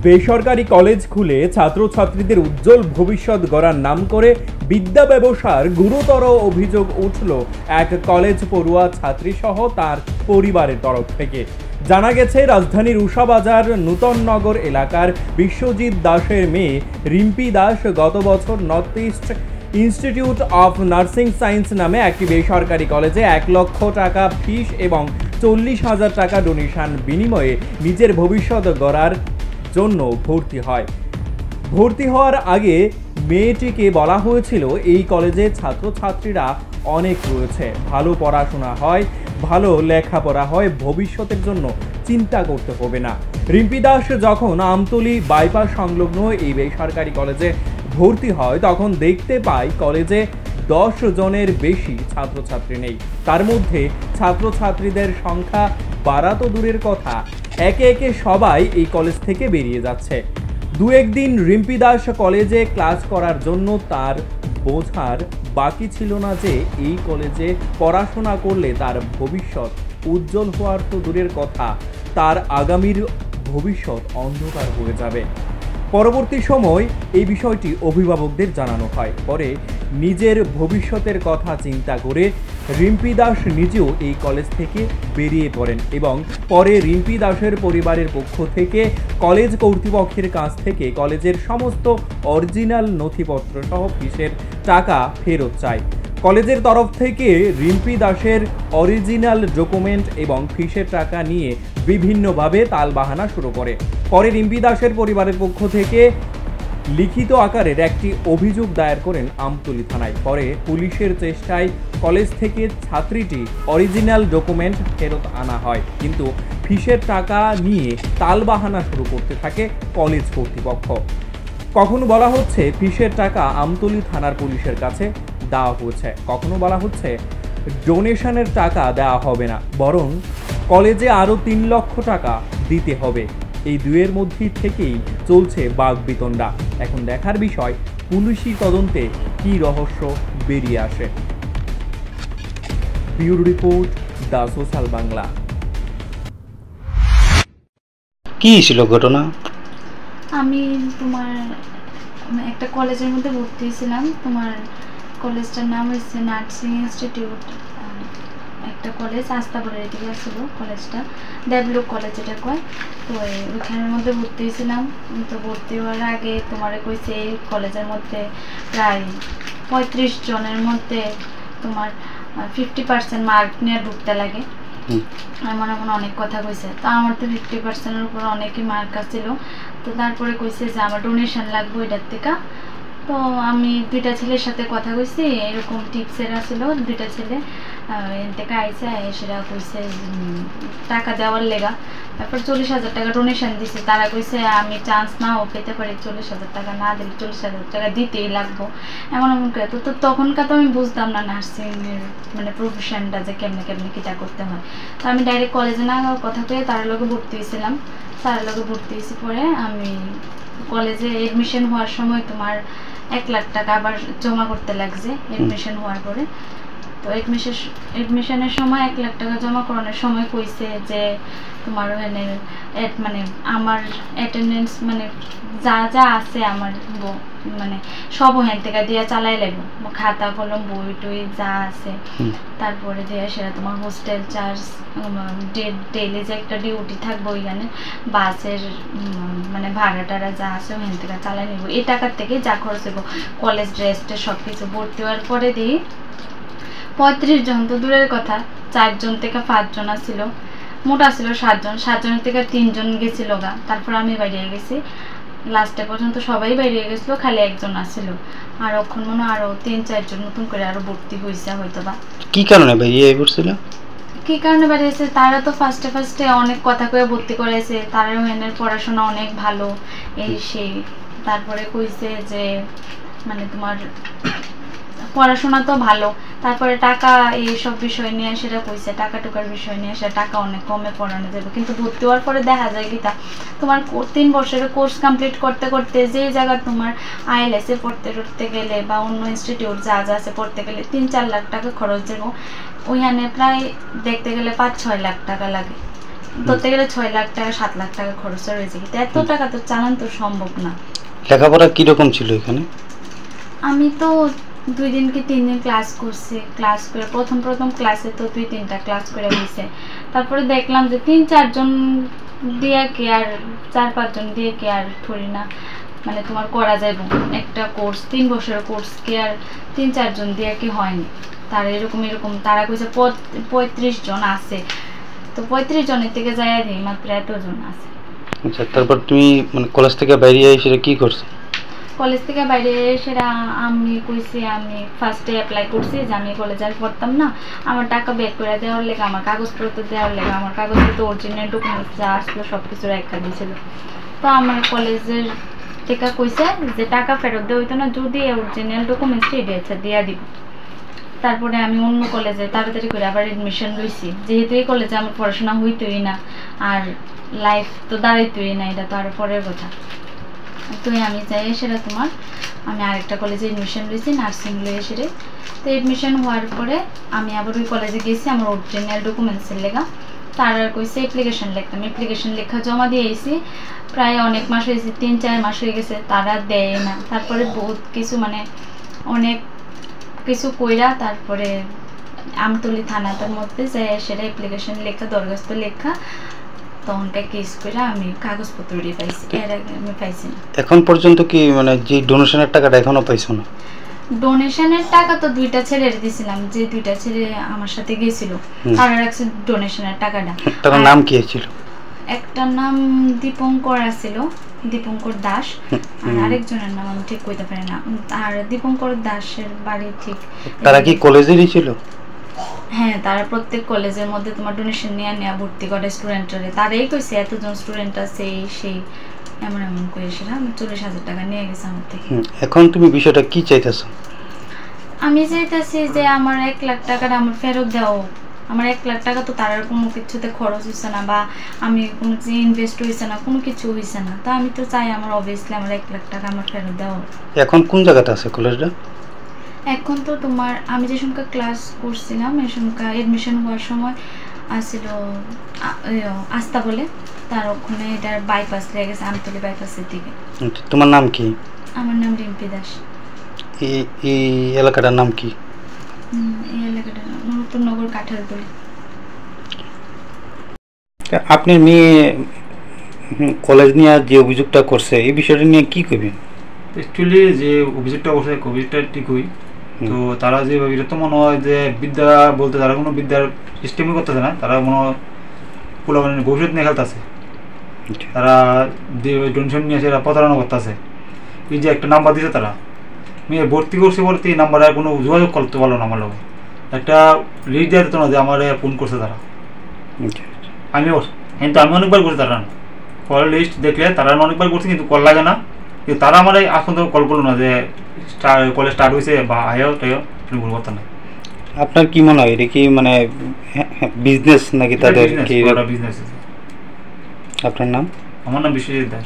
বেসরকারি কলেজ খুলে ছাত্রছাত্রীদের উজ্জ্বল ভবিষ্যৎ গড়ার নাম করে বিদ্যা ব্যবসার গুরুতর অভিযোগ উঠল এক কলেজ পড়ুয়া ছাত্রীসহ তার পরিবারের তরফ থেকে। জানা গেছে, রাজধানীর উষাবাজার নূতননগর এলাকার বিশ্বজিৎ দাসের মেয়ে রিম্পি দাস গত বছর North East Institute of Nursing Science নামে একটি বেসরকারি কলেজে 1 লক্ষ টাকা ফিস এবং 40,000 টাকা ডোনেশন বিনিময়ে নিজের ভবিষ্যৎ গড়ার জন্য ভর্তি হওয়ার আগে মেয়েটিকে বলা হয়েছিল এই কলেজে ছাত্রছাত্রীরা অনেক রয়েছে, ভালো পড়াশোনা হয়, ভালো লেখাপড়া হয়, ভবিষ্যতের জন্য চিন্তা করতে হবে না। রিম্পি দাস যখন আমতলী বাইপাস সংলগ্ন এই বেসরকারি কলেজে ভর্তি হয় তখন দেখতে পায় কলেজে 10 জনের বেশি ছাত্রছাত্রী নেই। তার মধ্যে ছাত্রছাত্রীদের সংখ্যা বাড়া তো দূরের কথা, একে একে সবাই এই কলেজ থেকে বেরিয়ে যাচ্ছে। দু একদিন রিম্পি দাস কলেজে ক্লাস করার জন্য তার বোঝার বাকি ছিল না যে এই কলেজে পড়াশোনা করলে তার ভবিষ্যৎ উজ্জ্বল হওয়ার তো দূরের কথা, তার আগামীর ভবিষ্যৎ অন্ধকার হয়ে যাবে। পরবর্তী সময় এই বিষয়টি অভিভাবকদের জানানো হয়। পরে নিজের ভবিষ্যতের কথা চিন্তা করে রিম্পি দাস নিজেও এই কলেজ থেকে বেরিয়ে পড়েন এবং পরে রিম্পি দাসের পরিবারের পক্ষ থেকে কলেজ কর্তৃপক্ষের কাছ থেকে কলেজের সমস্ত অরিজিনাল নথিপত্র সহ ফিসের টাকা ফেরত চায়। কলেজের তরফ থেকে রিম্পি দাসের অরিজিনাল ডকুমেন্ট এবং ফিসের টাকা নিয়ে বিভিন্নভাবে তালবাহানা শুরু করে। পরে রিম্পি দাসের পরিবারের পক্ষ থেকে লিখিত আকারের একটি অভিযোগ দায়ের করেন আমতলী থানায়। পরে পুলিশের চেষ্টায় কলেজ থেকে ছাত্রীটি অরিজিনাল ডকুমেন্ট ফেরত আনা হয়, কিন্তু ফিসের টাকা নিয়ে তালবাহানা শুরু করতে থাকে কলেজ কর্তৃপক্ষ। কখনো বলা হচ্ছে ফিসের টাকা আমতলী থানার পুলিশের কাছে দেওয়া হয়েছে, কখনো বলা হচ্ছে ডোনেশনের টাকা দেওয়া হবে না, বরং কলেজে আরও 3 লক্ষ টাকা দিতে হবে। এই দুয়ের মধ্যে থেকেই চলছে বাকবিতণ্ডা। এখন দেখার বিষয় পুলিশি তদন্তে কি রহস্য বেরিয়ে আসে। Bureau report, the social Bangla. কি ছিল ঘটনা? আমি একটা কলেজের মধ্যে ভর্তি হয়েছিলাম। কলেজটার নাম হচ্ছে নার্সিং ইনস্টিটিউট, একটা কলেজ আস্তাবলের এদিকে আসছিল কলেজটা, ডেভেলপ কলেজ এটা কয়। তো ওইখানের মধ্যে ভর্তি হয়েছিলাম। তো ভর্তি হওয়ার আগে কইছে এই কলেজের মধ্যে প্রায় 35 জনের মধ্যে 50% মার্ক নিয়ে ঢুকতে লাগে, এমন অনেক কথা কইছে। তো আমার তো 50%-এর উপর অনেকই মার্ক আসছিল। তো তারপরে কইছে যে আমার ডোনেশন লাগবে এটার থেকে। তো আমি 2টা ছেলের সাথে কথা কইছি, এরকম টিপসের আসছিল 2টা ছেলে এর থেকে আইসে সেটা কইছে টাকা দেওয়ার লেগা। তারপর 40,000 টাকা ডোনেশন দিছে। তারা কইছে আমি চান্স নাও পেতে পারি, 40,000 টাকা না দিলে 40,000 টাকা দিতেই লাগবো, এমন করে। তো তখনকার তো আমি বুঝতাম না নার্সিংয়ের প্রফেশনটা যে কেমনে কিটা করতে হয়। তো আমি ডাইরেক্ট কলেজে না কথা কয়ে তার লগে ভর্তি হয়েছিলাম। তার লগে ভর্তি হয়েছি। পরে আমি কলেজে এডমিশন হওয়ার সময় 1 লাখ টাকা আবার জমা করতে লাগছে এডমিশন হওয়ার পরে। তো এডমিশনের সময় 1 লাখ টাকা জমা করানোর সময় কইছে যে তোমার ওখানে আমার অ্যাটেন্ডেন্স যা যা আছে আমার সব ওখান থেকে দিয়ে চালাই লাগবে, খাতা কলম বই টই যা আছে। তারপরে দিয়ে সেটা তোমার হোস্টেল চার্জ, ডেইলি যে একটা ডিউটি থাকবে ওইখানে বাসের ভাড়া টাড়া যা আছে ওখান থেকে চালাই নেবো। এই টাকার থেকে যা খরচ হইব, কলেজ ড্রেসটা সব কিছু। ভর্তি হওয়ার পরে দিই 35 জন তো দূরের কথা, 4 জন থেকে 5 জন আসছিল, মোটা ছিল 7 জন, 7 জনের থেকে 3 জন গেছিল গা। তারপর আমি বাইরে গেছি, লাস্টে পর্যন্ত সবাই বাইরে গেছিল, খালি 1 জন আসছিল। আর এখন আরো 3-4 জন নতুন করে আরো ভর্তি হয়েছে হয়তো বা। কি কারণে বাইরে পড়ছিল? কি কারণে বাড়িয়েছে তারা তো ফার্স্টে অনেক কথা কয়ে ভর্তি করেছে, তারা ওখানের পড়াশোনা অনেক ভালো এই সেই। তারপরে কইছে যে তোমার পড়াশোনা তো ভালো, তারপরে টাকা এইসব বিষয় নিয়ে সেটা কইছে, টাকা টুকার বিষয় নিয়ে সেটা টাকা অনেক কমে পড়ানো যাবে। কিন্তু ভর্তি হওয়ার পরে দেখা যায় কি তোমার 3 বছরের কোর্স কমপ্লিট করতে করতে যে জায়গা তোমার IELTS-এ পড়তে গেলে বা অন্য ইনস্টিটিউট যা আছে পড়তে গেলে 3-4 লাখ টাকা খরচ দেবো, ওইখানে প্রায় দেখতে গেলে 5-6 লাখ টাকা লাগে। ধরতে গেলে 6 লাখ টাকা 7 লাখ টাকা খরচ হয়েছে, কিন্তু এত টাকা তো চালান তো সম্ভব না। লেখাপড়া কিরকম ছিল এখানে? আমি তো 2 দিন কি 3 দিন ক্লাস করছি, ক্লাস করে প্রথম ক্লাসে তো 2-3টা ক্লাস করে হয়েছে। তারপরে দেখলাম যে 3-4 জন দিয়ে কি আর 4-5 জন দিয়ে কি আর থরি না মানে তোমার করা যাবে একটা কোর্স, 3 বছরের কোর্স কি আর 3-4 জন দিয়ে কি হয়নি। তারা এরকম তারা কইছে 35 জন আছে, তো 35 জনের থেকে যায় দিই মাত্র এতজন আছে। আচ্ছা, তারপর তুমি মানে কলেজ থেকে বাইরে এসে কি করছো? কলেজ থেকে বাইরে সেটা আমি কইছি আমি ফার্স্টে অ্যাপ্লাই করছি যে আমি কলেজে আর পড়তাম না, আমার টাকা বের করে দেওয়ার লেগে, আমার কাগজপত্র দেওয়ার লেগে, আমার কাগজপত্র অরিজিনাল ডকুমেন্টস যা আসলো সব কিছু রেখা দিয়েছিল। তো আমার কলেজের থেকে কইছে যে টাকা ফেরত দেওয়া হইতো না, যদি অরিজিনাল ডকুমেন্টসটা দিয়েছে দিয়ে দিব। তারপরে আমি অন্য কলেজে তাড়াতাড়ি করে আবার এডমিশন লইছি, যেহেতু এই কলেজে আমার পড়াশোনা হইতোই না আর লাইফ তো দাঁড়াইতোই না, এটা তো আরও পরের কথা। তো আমি যাই সেটা তোমার আমি আরেকটা কলেজে এডমিশন লইছি নার্সিং লয়ে সেরে। তো এডমিশন হওয়ার পরে আমি আবার ওই কলেজে গেছি আমার অরিজিনাল ডকুমেন্টসের লেখা। তার আর কইছে অ্যাপ্লিকেশন লিখতাম, অ্যাপ্লিকেশন লেখা জমা দিয়ে আইছি, প্রায় অনেক মাস হয়েছে, 3-4 মাস হয়ে গেছে, তারা দেয় না। তারপরে বহুত কিছু মানে অনেক কিছু কইরা তারপরে আমতলী থানাটার মধ্যে যাই সেটা অ্যাপ্লিকেশন লেখা দরখাস্ত লেখা তখনটা কেস করে আমি কাগজপত্র দিয়ে পাইছি, এর আগে আমি পাইছি না। এখন পর্যন্ত কি মানে যে ডোনেশনের টাকাটা এখনো পাইছো না? ডোনেশনের টাকা তো 2টা ছেড়ে দিয়েছিলাম, যে 2টা ছেড়ে আমার সাথে গেছিল তারা রাখছে ডোনেশনের টাকাটা। তার নাম কি ছিল? একটা নাম দীপঙ্কর আছিল, দীপঙ্কর দাস, আর আরেকজনের নাম আমি ঠিক কইতে পারি না। আর দীপঙ্কর দাসের বাড়ি ঠিক। তারা কি কলেজেরই ছিল? হ্যাঁ, তারা প্রত্যেক কলেজের মধ্যে তোমার ডোনেশন নিয়ে ভর্তি করে স্টুডেন্টরে। তারাই কইছে এতজন স্টুডেন্ট আছে সেই এমন কইছে না, 40,000 টাকা নিয়ে গেছে আমার থেকে। এখন তুমি বিষয়টা কি চাইতেছো? আমি চাইতেছি যে আমার 1 লাখ টাকাটা আমার ফেরত দাও। আমার 1 লাখ টাকা তো তার কোনো কিছুতে খরচ হইছে না, বা আমি কোনো কিছু ইনভেস্ট হইছে না, কোনো কিছু হইছে না। তো আমি তো চাই আমার অবভিয়াসলি আমার 1 লাখ টাকা আমার ফেরত দাও। এখন কোন জায়গাতে আছে কলেজটা? এখন তো তোমার আমি যে সংখ্যা ক্লাস করছিলাম এই সংখ্যা এডমিশন হওয়ার সময় আসছিল আস্তা বলে, তার ওখানে এটার বাইপাস লেগে গেছে, আমতলী বাইপাসের দিকে। তোমার নাম কি? আমার নাম রিম্পি দাস। এই এলাকাটার নাম কি? এই এলাকাটার নতুন নগর কাঁঠালতলী। আপনার মেয়ে কলেজ নিয়ে যে অভিযোগটা করছে এই বিষয়টা নিয়ে কি করবেন? অ্যাকচুয়ালি যে অভিযোগটা করছে অভিযোগটা ঠিকই, তো তারা যে এটা তো মনে হয় যে বিদ্যা বলতে তারা কোনো বিদ্যার সিস্টেমই করতেছে না, তারা মনে হয় পোলাপানের ভবিষ্যৎ নিয়ে খেলতেছে। তারা যে ডোনেশন নিয়ে এরা প্রতারণা করতেছে। এই যে একটা নাম্বার দিয়েছে তারা মেয়ে ভর্তি করছে বলতে এই নাম্বারে কোনো যোগাযোগ করতে পারলো না আমার লোক, একটা লিস্ট দেওয়া দিত না যে আমার ফোন করছে তারা। কিন্তু আমি অনেকবার করছি, তারা কল লিস্ট দেখলে তারা অনেকবার করছে কিন্তু কল লাগে না। কিন্তু তারা আমার আজ পর্যন্ত কল করলো না যে কলেজ স্টার্ট হয়েছে বা আয়ও তাইও কোনো কথা নাই। আপনার কি মনে হয় এটা কি মানে বিজনেস নাকি তাদের কি বিজনেস? আপনার নাম? আমার নাম বিশ্বজিৎ দাস।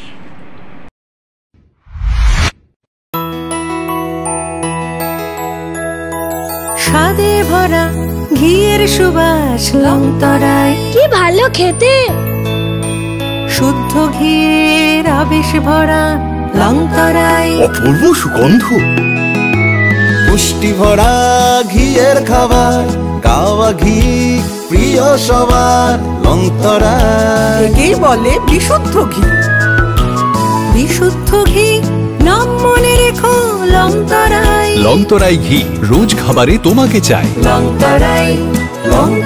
স্বাদে ভরা ঘিয়ের সুবাস লংতরায়, কি ভালো খেতে। শুদ্ধ ঘিয়ের আবেশ ভরা লংতরায়, অপূর্ব সুগন্ধ, পুষ্টি ভরা ঘিয়ের খাবার, গাওয়া ঘি প্রিয় সবার লংতরায়। একেই বলে বিশুদ্ধ ঘি। বিশুদ্ধ ঘি নাম মনে রেখো লংতরায়। লংতরাই ঘি রোজ খাবারে তোমাকে চাই। লংতরায়